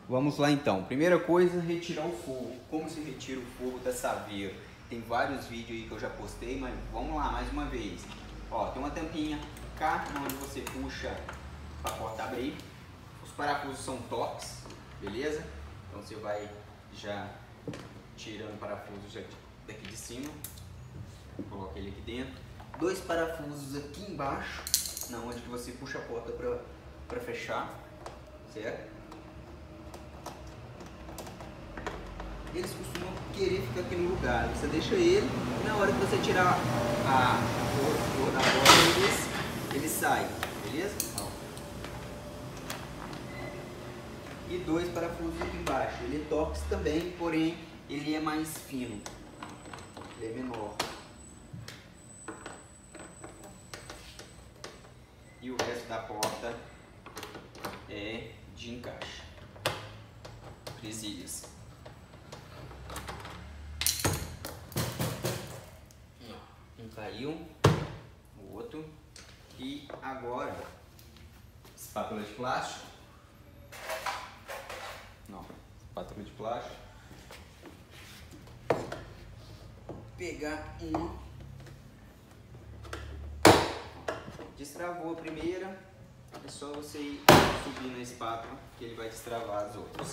Vamos lá então. Primeira coisa, retirar o forro. Como se retira o forro da saveiro? Tem vários vídeos aí que eu já postei, mas vamos lá mais uma vez. Ó, tem uma tampinha cá, onde você puxa para a porta abrir. Os parafusos são toques, beleza? Então você vai já tirando o parafuso daqui de cima. Coloca ele aqui dentro. Dois parafusos aqui embaixo, na onde que você puxa a porta para fechar, certo? Eles costumam querer ficar aqui no lugar. Você deixa ele, na hora que você tirar a forro da porta, ele sai, beleza? Ó. E dois parafusos aqui embaixo. Ele é tox também, porém ele é mais fino, ele é menor. E o resto da porta é de encaixe, presilhas. Um caiu, o outro. E agora, espátula de plástico. Não, espátula de plástico. Vou pegar uma. Destravou a primeira, é só você ir subir na espátula que ele vai destravar as outras.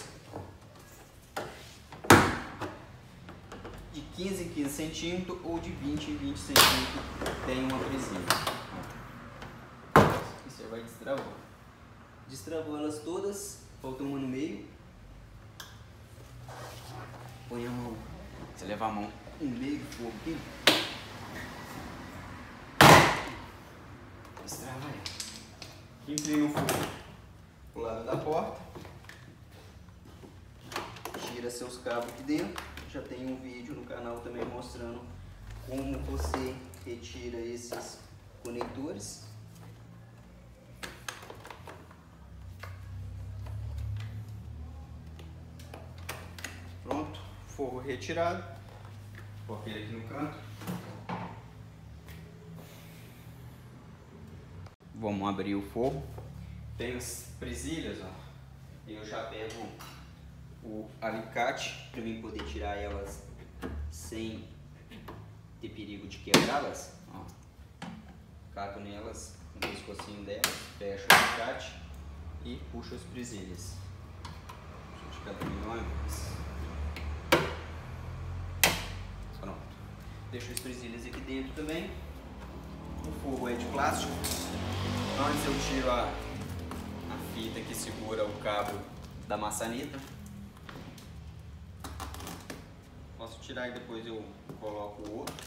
De 15 em 15 centímetros ou de 20 em 20 centímetros tem uma presilha. E você vai destravar. Destravou elas todas, falta uma no meio. Põe a mão, você leva a mão no meio do forro aqui. Destrava ela. Inclina o forro pro lado da porta. Tira seus cabos aqui dentro. Já tem um vídeo no canal também mostrando como você retira esses conectores. Pronto, forro retirado. Coloquei ele aqui no canto. Vamos abrir o forro. Tem as presilhas, ó. Eu já pego o alicate para mim poder tirar elas sem ter perigo de quebrá-las. Cato nelas no pescocinho delas, fecho o alicate e puxo as presilhas. Deixa eu tirar também uma vez. Pronto. Deixo as presilhas aqui dentro também. O forro é de plástico. Antes eu tiro a fita que segura o cabo da maçaneta. Posso tirar e depois eu coloco o outro.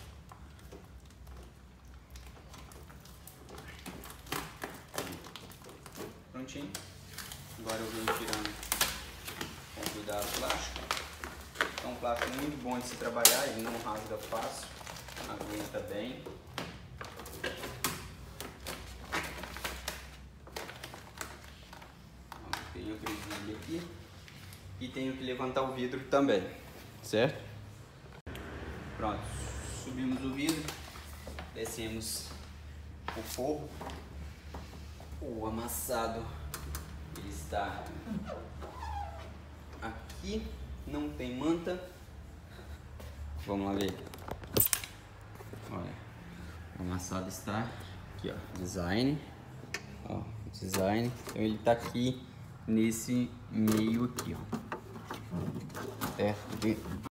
Prontinho. Agora eu venho tirando com cuidado o plástico. É um plástico muito bom de se trabalhar, ele não rasga fácil, aguenta bem. Tenho a presilha aqui e tenho que levantar o vidro também, certo? Pronto, subimos o vidro, descemos o forro. O amassado ele está aqui, não tem manta. Vamos lá ver. Olha, o amassado está aqui, ó, design. Ó, design. Então ele está aqui nesse meio aqui, ó. Certo?